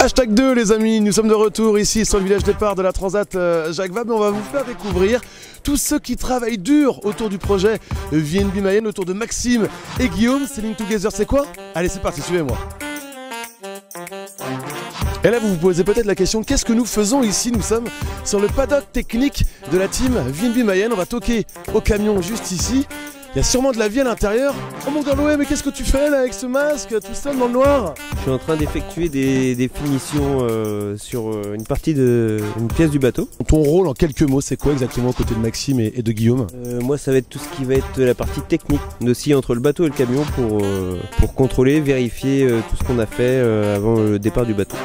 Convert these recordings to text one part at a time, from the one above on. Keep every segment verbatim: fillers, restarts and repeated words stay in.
Hashtag deux les amis, nous sommes de retour ici sur le village départ de la Transat euh, Jacques Vabre et on va vous faire découvrir tous ceux qui travaillent dur autour du projet V N B Mayenne, autour de Maxime et Guillaume. Sailing Together, c'est quoi? Allez, c'est parti, suivez-moi. Et là vous vous posez peut-être la question, qu'est-ce que nous faisons ici? Nous sommes sur le paddock technique de la team V N B Mayenne. On va toquer au camion juste ici. Il y a sûrement de la vie à l'intérieur. Oh mon Galoé, mais qu'est-ce que tu fais là avec ce masque tout seul dans le noir? Je suis en train d'effectuer des, des finitions euh, sur euh, une partie de une pièce du bateau. Ton rôle en quelques mots, c'est quoi exactement aux côtés de Maxime et, et de Guillaume? euh, Moi ça va être tout ce qui va être la partie technique, aussi entre le bateau et le camion pour, euh, pour contrôler, vérifier euh, tout ce qu'on a fait euh, avant le départ du bateau.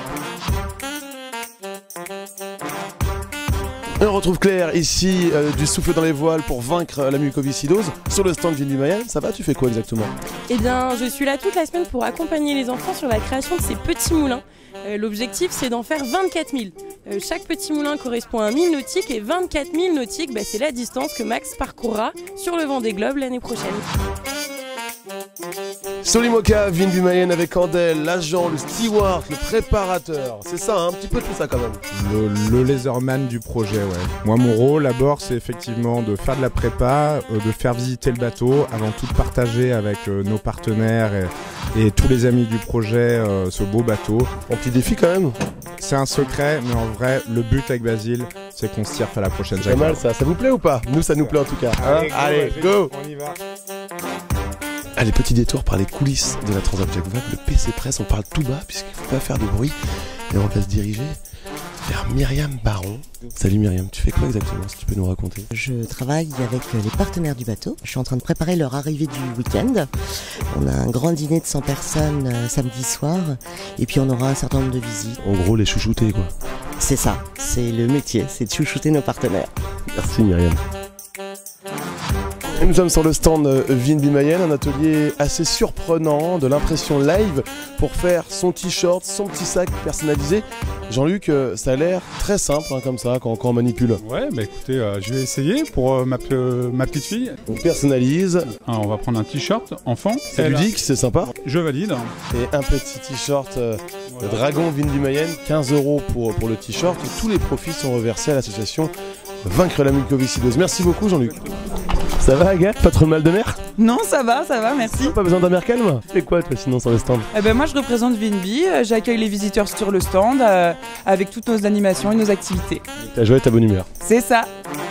Et on retrouve Claire ici, euh, du souffle dans les voiles pour vaincre la mucoviscidose sur le stand V N B Mayenne. Ça va, tu fais quoi exactement? Eh bien, je suis là toute la semaine pour accompagner les enfants sur la création de ces petits moulins. Euh, L'objectif, c'est d'en faire vingt-quatre mille. Euh, chaque petit moulin correspond à mille nautiques et vingt-quatre mille nautiques, bah, c'est la distance que Max parcourra sur le Vendée Globe l'année prochaine. Sur l'IMOCA, V N B Mayenne avec Andel, l'agent, le steward, le préparateur. C'est ça, hein, un petit peu tout ça quand même. Le, le laserman du projet, ouais. Moi, mon rôle, d'abord, c'est effectivement de faire de la prépa, euh, de faire visiter le bateau, avant tout de partager avec euh, nos partenaires et, et tous les amis du projet euh, ce beau bateau. Un petit défi quand même. C'est un secret, mais en vrai, le but avec Basile, c'est qu'on se tire à la prochaine C'est pas mal ça, ça vous plaît ou pas? Nous, ça nous plaît en tout cas. Hein? Allez, go, Allez, go. On y va. Allez, petit détour par les coulisses de la Transat Jacques Vabre, le P C Press, on parle tout bas puisqu'il ne faut pas faire de bruit. Et on va se diriger vers Myriam Baron. Salut Myriam, tu fais quoi exactement si tu peux nous raconter? Je travaille avec les partenaires du bateau. Je suis en train de préparer leur arrivée du week-end. On a un grand dîner de cent personnes euh, samedi soir. Et puis on aura un certain nombre de visites. En gros, les chouchoutés quoi. C'est ça, c'est le métier, c'est de chouchouter nos partenaires. Merci Myriam. Et nous sommes sur le stand V N B Mayenne, un atelier assez surprenant de l'impression live pour faire son t-shirt, son petit sac personnalisé. Jean-Luc, ça a l'air très simple hein, comme ça quand, quand on manipule. Ouais, bah écoutez, euh, je vais essayer pour euh, ma, euh, ma petite fille. On personnalise. Ah, on va prendre un t-shirt enfant. C'est ludique, c'est sympa. Je valide. Et un petit t-shirt euh, voilà. Dragon V N B Mayenne, quinze euros pour, pour le t-shirt. Tous les profits sont reversés à l'association Vaincre la mucoviscidose. Merci beaucoup Jean-Luc. Ça va Agathe? Pas trop de mal de mer? Non, ça va, ça va, merci. Pas besoin d'un mer calme? Tu fais quoi toi sinon sur le stand? Eh ben moi je représente V N B, j'accueille les visiteurs sur le stand euh, avec toutes nos animations et nos activités. Ta joie et ta bonne humeur. C'est ça.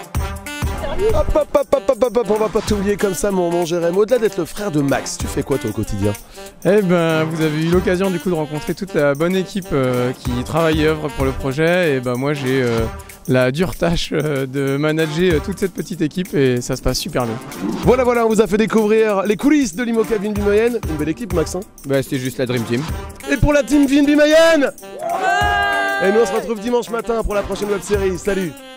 Hop, hop, hop, hop, hop, hop, on va pas t'oublier comme ça mon, mon Jérém. Au-delà d'être le frère de Max, tu fais quoi toi au quotidien? Eh ben vous avez eu l'occasion du coup de rencontrer toute la bonne équipe euh, qui travaille et œuvre pour le projet. Et ben moi j'ai euh, la dure tâche euh, de manager euh, toute cette petite équipe et ça se passe super bien. Voilà voilà, on vous a fait découvrir les coulisses de l'IMOCA V N B Mayenne. Une belle équipe Max hein? Bah c'était juste la Dream Team. Et pour la team V N B Mayenne ouais. Et nous on se retrouve dimanche matin pour la prochaine web série. Salut.